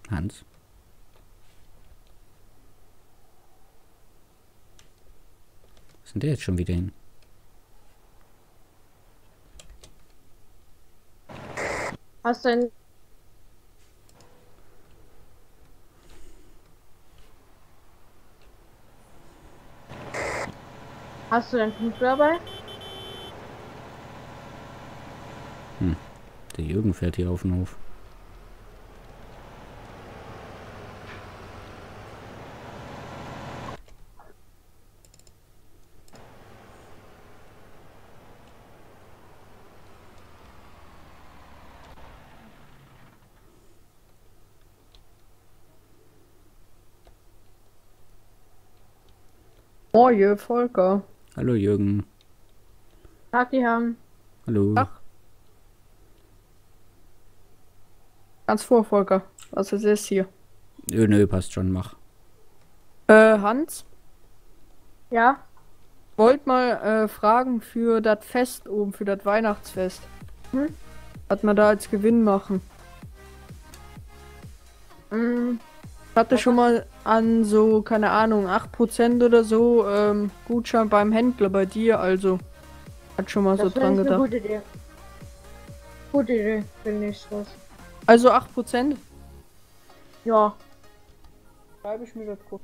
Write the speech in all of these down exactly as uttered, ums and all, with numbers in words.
Hans? Was ist denn der jetzt schon wieder hin? Hast du ein... Hast du deinen Computer dabei? Hm. Der Jürgen fährt hier auf den Hof. Oh je, Volker. Hallo Jürgen. Tag, die haben. Hallo. Ach. Ganz vor, Volker. Was ist das hier? Nö, nö, passt schon, mach. Äh, Hans? Ja? Wollt mal äh, fragen für das Fest oben, für das Weihnachtsfest. Hm? Was wir da als Gewinn machen. Mm, Ich hatte schon mal an so, keine Ahnung, acht Prozent oder so ähm, Gutschein beim Händler bei dir, also. Hat schon mal so das dran ist eine gedacht. gute Idee. Gute Idee, finde ich das. Also acht Prozent? Ja. Schreibe ich mir das kurz.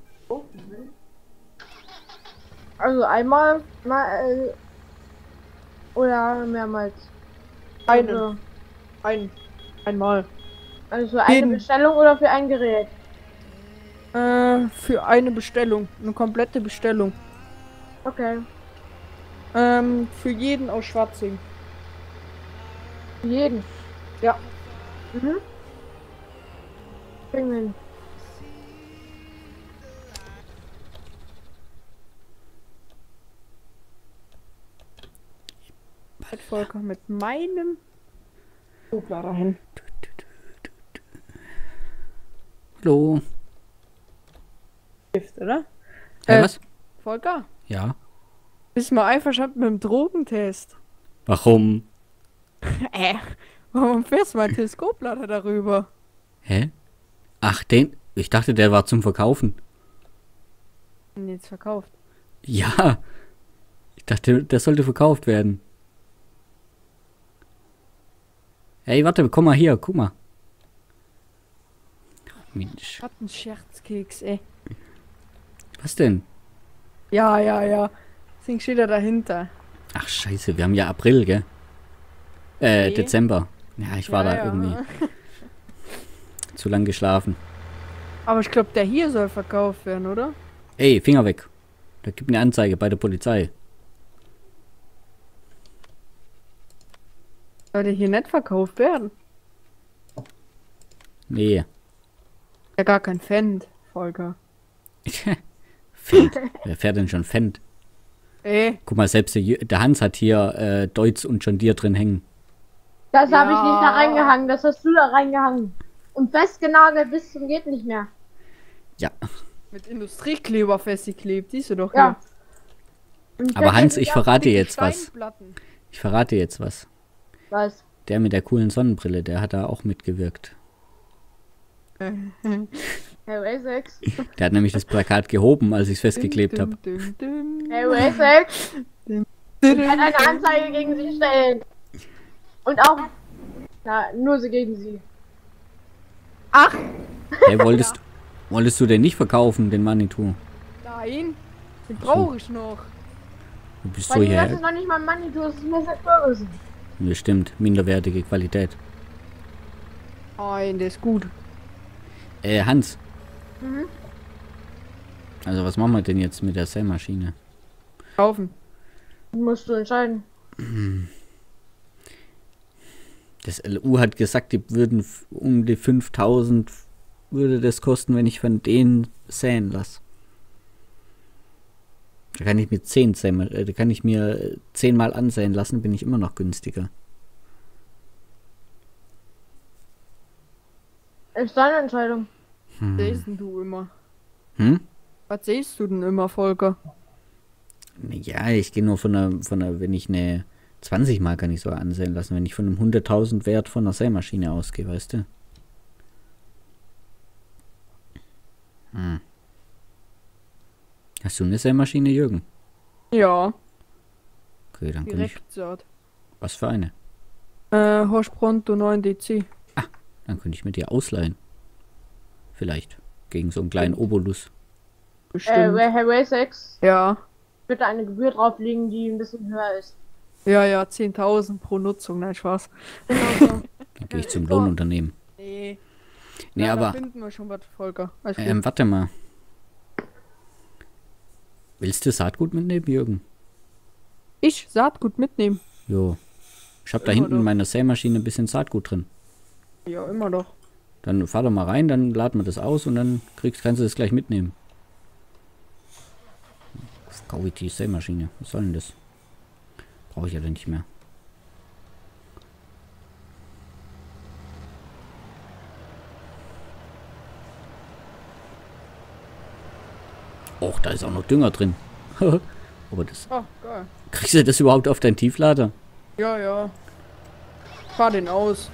Also einmal, mal, äh, oder mehrmals. Einen. Also, Ein. Einmal. also für eine Jeden. Bestellung oder für ein Gerät? Äh, für eine Bestellung. Eine komplette Bestellung. Okay. Ähm, für jeden aus Schwarzing. Für jeden. Ja. Mhm. Kriegen wir hin. Mit Volker mit meinem Schublader hin. Hallo. Gift, oder? Hey, Äh, was? Volker, Ja. bist du mal einverstanden mit dem Drogentest? Warum? Äh, warum fährst du mein Teleskoplader darüber? Hä? Ach, den? Ich dachte, der war zum Verkaufen. Und jetzt verkauft. Ja. Ich dachte, der sollte verkauft werden. Hey, warte, komm mal hier, guck mal. Ach, Mensch. Hat ein Scherzkeks, ey. Was denn? Ja, ja, ja. Deswegen steht er dahinter. Ach, scheiße, wir haben ja April, gell? Äh, Nee. Dezember. Ja, ich war Ja, da ja. irgendwie zu lang geschlafen. Aber ich glaube, der hier soll verkauft werden, oder? Ey, Finger weg. Da gibt eine Anzeige bei der Polizei. Soll der hier nicht verkauft werden? Nee. Ja, gar kein Fendt, Volker. Fendt. Wer fährt denn schon Fendt? Ey, Guck mal, selbst der, Jü- der Hans hat hier äh, Deutz und John Deere drin hängen. Das habe ich Ja. nicht da reingehangen, das hast du da reingehangen. Und festgenagelt bis zum geht nicht mehr. Ja. mit Industriekleber festgeklebt, siehst du doch Ja. hier. Und Aber das- Hans, ich verrate Dicke jetzt was. Steinplatten. Ich verrate jetzt was. Was? Der mit der coolen Sonnenbrille, der hat da auch mitgewirkt. Hey, Wessex. Der hat nämlich das Plakat gehoben, als ich es festgeklebt habe. Dum, dum, dum. Hey, Wessex. Dum, Ich werde eine Anzeige gegen sie stellen. Und auch. Na, nur sie gegen sie. Ach, Hey, wolltest, wolltest du den nicht verkaufen, den Manitou? nein. Den brauche ich noch. Du bist Weil so das ist hierher. noch nicht mal Money, du hast es Messer Ferguson. Ja, stimmt, minderwertige Qualität. Nein, der ist gut. Äh, Hans. Mhm. Also, was machen wir denn jetzt mit der Sämaschine? Kaufen. Musst du entscheiden. Das L U hat gesagt, die würden f- um die fünftausend würde das kosten, wenn ich von denen säen lasse. Da kann ich mir zehn säen, äh, da kann ich mir äh, zehnmal ansäen lassen, bin ich immer noch günstiger. Ist deine Entscheidung. Was siehst denn du immer? Hm? Was siehst du denn immer, Volker? Ja, ich gehe nur von einer, von einer, wenn ich eine zwanzig Mal kann ich so ansehen lassen, wenn ich von einem hunderttausend Wert von einer Sämaschine ausgehe, weißt du? Hm. Hast du eine Sämaschine, Jürgen? Ja, Okay, dann kann ich... direkt Saat. Was für eine? Äh, Horsch Pronto neun D C. Dann könnte ich mir die ausleihen. Vielleicht. Gegen so einen kleinen Obolus. Äh, Bestimmt. Herr Racex, Ja. bitte eine Gebühr drauflegen, die ein bisschen höher ist. Ja, ja, zehntausend pro Nutzung. Nein, Spaß. Genau so. Dann gehe ich zum Lohnunternehmen. Nee. Nee, Ja, da aber... finden wir schon was, Volker. Alles gut. Ähm, warte mal. Willst du Saatgut mitnehmen, Jürgen? Ich Saatgut mitnehmen. Jo. Ich hab da Immer hinten in doch. meiner Sämaschine ein bisschen Saatgut drin. Ja, immer doch. Dann fahr doch mal rein, dann laden wir das aus und dann kriegst, kannst du das gleich mitnehmen. Kaufe ich die Sämaschine. Was soll denn das? Brauche ich ja dann nicht mehr. Och, da ist auch noch Dünger drin. Aber das... Oh, geil. Kriegst du das überhaupt auf deinen Tieflader? Ja, ja. Fahr den aus.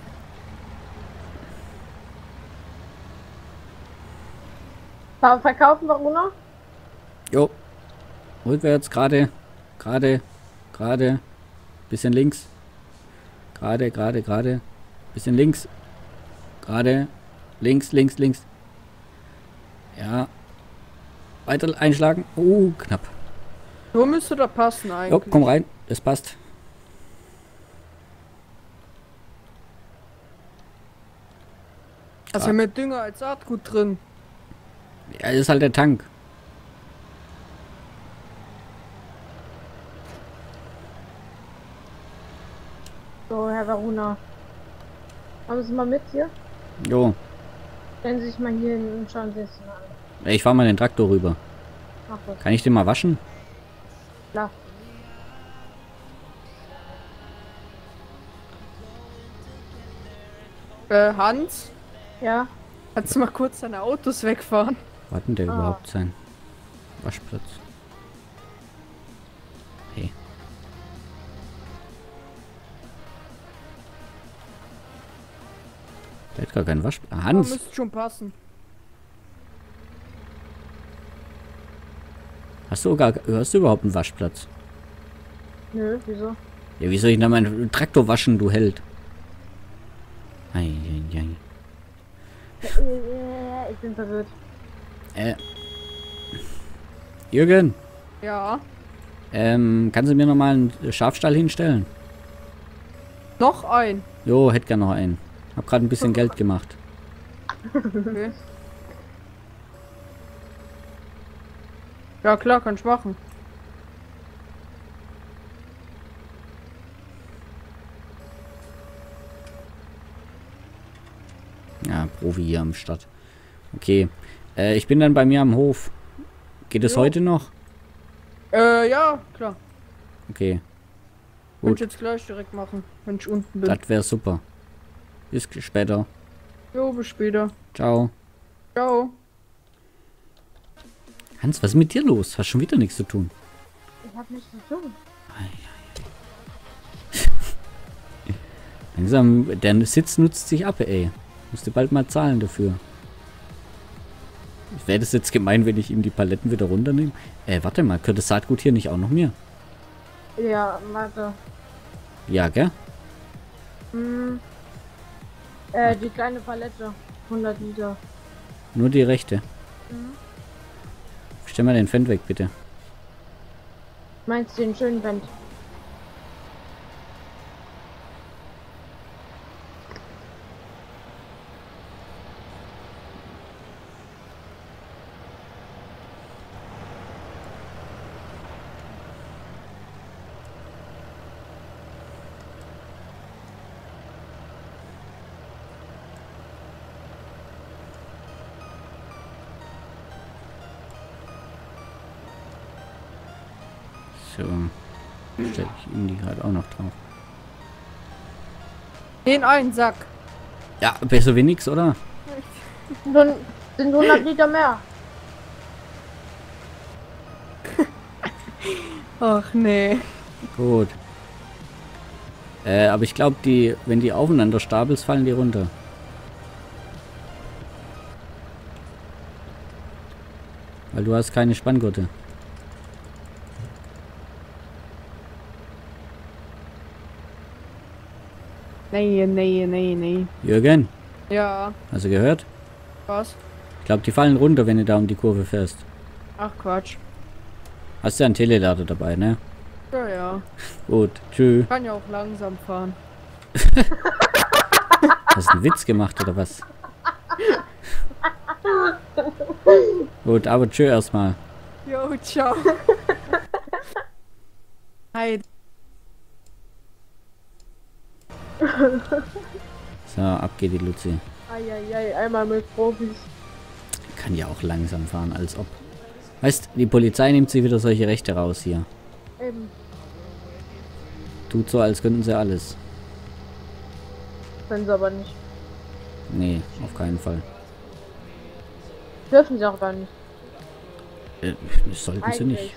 Ver- Verkaufen wir runter? Jo. Rückwärts, gerade, gerade, gerade. Bisschen links. Gerade, gerade, gerade. Bisschen links. Gerade. Links, links, links. Ja. Weiter einschlagen. Oh, knapp. So müsste da passen eigentlich. Jo, komm rein. Das passt. Also mit Dünger als Saatgut drin. Ja, das ist halt der Tank. So, Herr Varuna. Haben Sie mal mit hier? Jo. Stellen Sie sich mal hier hin und schauen Sie es mal an. Ich fahr mal den Traktor rüber. Mach das. Kann ich den mal waschen? Klar. Äh, Hans, Ja. kannst du mal kurz deine Autos wegfahren? Wo hat denn der Ah. überhaupt sein Waschplatz? Hey. Der hat gar keinen Waschplatz. Ja, Hans! müsste schon passen. Hast du, gar, hast du überhaupt einen Waschplatz? Nö, wieso? Ja, wie soll ich denn meinen Traktor waschen, du Held? Ei, ei, ei. Äh, Ich bin verwirrt. Äh. Jürgen, Ja. ähm, kannst du mir nochmal einen Schafstall hinstellen? Noch ein. Jo, hätte gern noch einen. Hab gerade ein bisschen Geld gemacht. Okay. Ja klar, kann ich machen. Ja, Profi hier am Start. Okay. Äh, ich bin dann bei mir am Hof. Geht es Jo. heute noch? Äh, ja, klar. Okay. Kann Gut. ich jetzt gleich direkt machen, wenn ich unten bin. Das wäre super. Bis später. Jo, bis später. Ciao. Ciao. Hans, was ist mit dir los? Hast schon wieder nichts zu tun. Ich hab nichts zu tun. Langsam, der Sitz nutzt sich ab, ey. Musst du bald mal zahlen dafür. Wäre das jetzt gemein, wenn ich ihm die Paletten wieder runternehme? Äh, warte mal, könnte das Saatgut hier nicht auch noch mehr? Ja, warte. Ja, gell? Hm. Äh, die kleine Palette. hundert Liter. Nur die rechte. Mhm. Stell mal den Fan weg, bitte. Meinst du den schönen Band? So. Stell ich ihm die gerade auch noch drauf. Den einen Sack. Ja, besser wie nix, oder? Nun sind hundert Liter mehr. Ach nee. Gut. Äh, aber ich glaube, die, wenn die aufeinander stapelst, fallen die runter. Weil du hast keine Spanngurte. Nee, nee, nee, nee. Jürgen, Ja, hast du gehört? was? Ich glaube, die fallen runter, wenn du da um die Kurve fährst. Ach Quatsch. Hast du ja einen Telelader dabei, ne? Ja, ja. Gut, tschüss. Kann ja auch langsam fahren. Hast du einen Witz gemacht oder was? Gut, aber tschüss erstmal. Jo, ciao. Hi. So, ab geht die Luzi. Eieiei, einmal mit Profis. Kann ja auch langsam fahren, als ob. Weißt, die Polizei nimmt sich wieder solche Rechte raus hier. Eben. Tut so, als könnten sie alles. Können sie aber nicht. Nee, auf keinen Fall. Dürfen sie auch gar nicht. Äh, das sollten sie Eigentlich. nicht.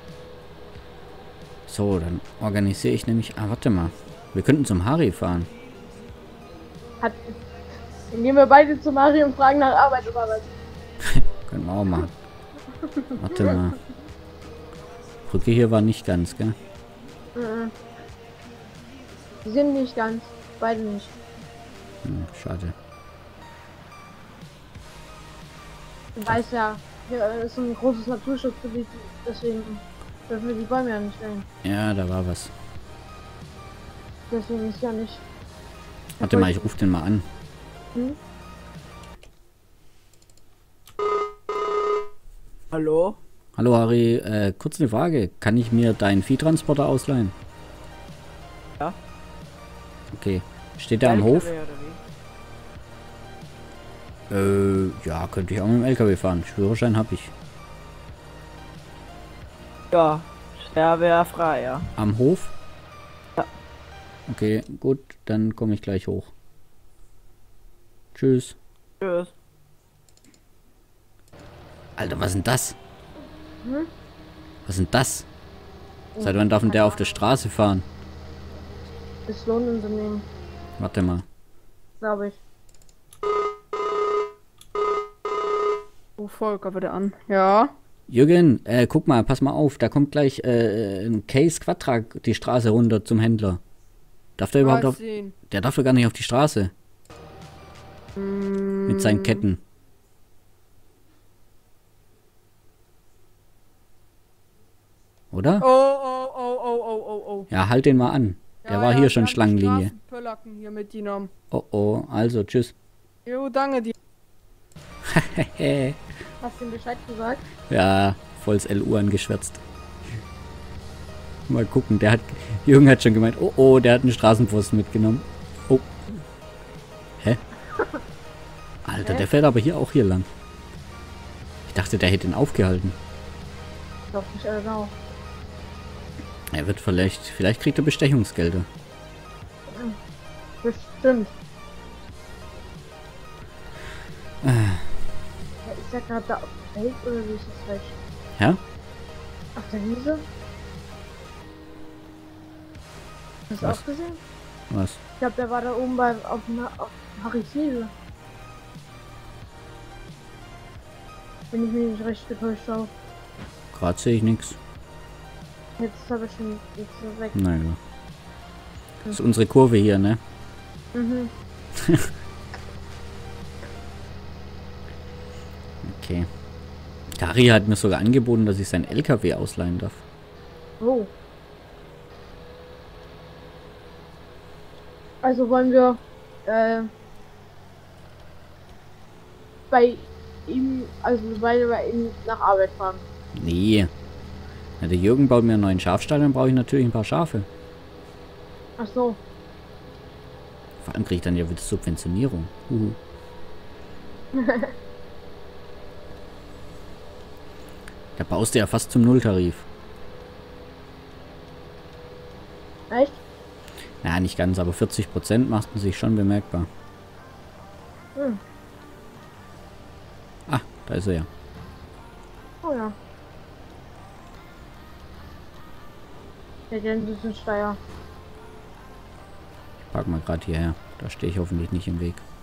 So, dann organisiere ich nämlich... Ah, warte mal. Wir könnten zum Harry fahren. Hat. Dann gehen wir beide zu Mario und fragen nach Arbeit oder was? Können wir auch machen. Warte mal. Brücke hier war nicht ganz, gell? Mhm. Die sind nicht ganz. Beide nicht. Hm, schade. Du weißt ja, hier ist ein großes Naturschutzgebiet, deswegen dürfen wir die Bäume ja nicht fällen. Ja, da war was. Deswegen ist ja nicht. Warte mal, ich rufe den mal an. Hm? Hallo? Hallo Harry, äh, kurz eine Frage. Kann ich mir deinen Viehtransporter ausleihen? Ja. Okay. Steht der am Hof? Äh, ja, könnte ich auch mit dem L K W fahren. Führerschein habe ich. Ja, der wäre frei, ja. Am Hof? Ja. Okay, gut, dann komme ich gleich hoch. Tschüss. Tschüss. Alter, was ist denn das? Hm? Was ist denn das? Seit wann darf denn der auf der Straße fahren? Das Lohnunternehmen, Warte mal. glaube ich. Oh, Volker wieder an. Ja. Jürgen, äh, guck mal, pass mal auf. Da kommt gleich äh, ein Case Quadtrack die Straße runter zum Händler. Darf der überhaupt Mal auf... sehen. Der darf doch gar nicht auf die Straße. Mm, Mit seinen Ketten. Oder? Oh, oh, oh, oh, oh, oh, oh. Ja, halt den mal an. Der Ja, war ja, hier wir schon haben die Schlangenlinie. Straßenpöllacken hier mitgenommen. Oh oh, also tschüss. Jo, danke dir. Hast du ihm Bescheid gesagt? Ja, volles L U angeschwärzt. Mal gucken, der hat... Jürgen hat schon gemeint, oh oh, der hat einen Straßenpfosten mitgenommen. Oh. Hä? Alter, Hä? der fährt aber hier auch hier lang. Ich dachte, der hätte ihn aufgehalten. Ich glaube nicht, äh, genau. Er wird vielleicht... Vielleicht kriegt er Bestechungsgelder. Bestimmt. Ja, ist ja gerade da auf dem Feld oder wie ist das falsch? Ja? Auf der Wiese? Hast du Was? auch gesehen? Was? Ich glaube, der war da oben bei auf, Na- auf Harrys Wiese. Wenn ich mich nicht recht getäuscht habe. Gerade sehe ich nichts. Jetzt ist aber schon jetzt ist er weg. Naja. Das ist unsere Kurve hier, ne? Mhm. Okay. Gary hat mir sogar angeboten, dass ich seinen L K W ausleihen darf. Oh. Also wollen wir äh, bei ihm, also beide bei ihm nach Arbeit fahren. Nee. Na, der Jürgen baut mir einen neuen Schafstall, dann brauche ich natürlich ein paar Schafe. Ach so. Vor allem kriege ich dann ja wieder Subventionierung. Uhu. Da baust du ja fast zum Nulltarif. Echt? Ja, nicht ganz, aber vierzig Prozent machten sich schon bemerkbar. Hm. Ah, da ist er ja. Oh ja. Der Gänse ist Steier. Ich park mal gerade hierher. Da stehe ich hoffentlich nicht im Weg.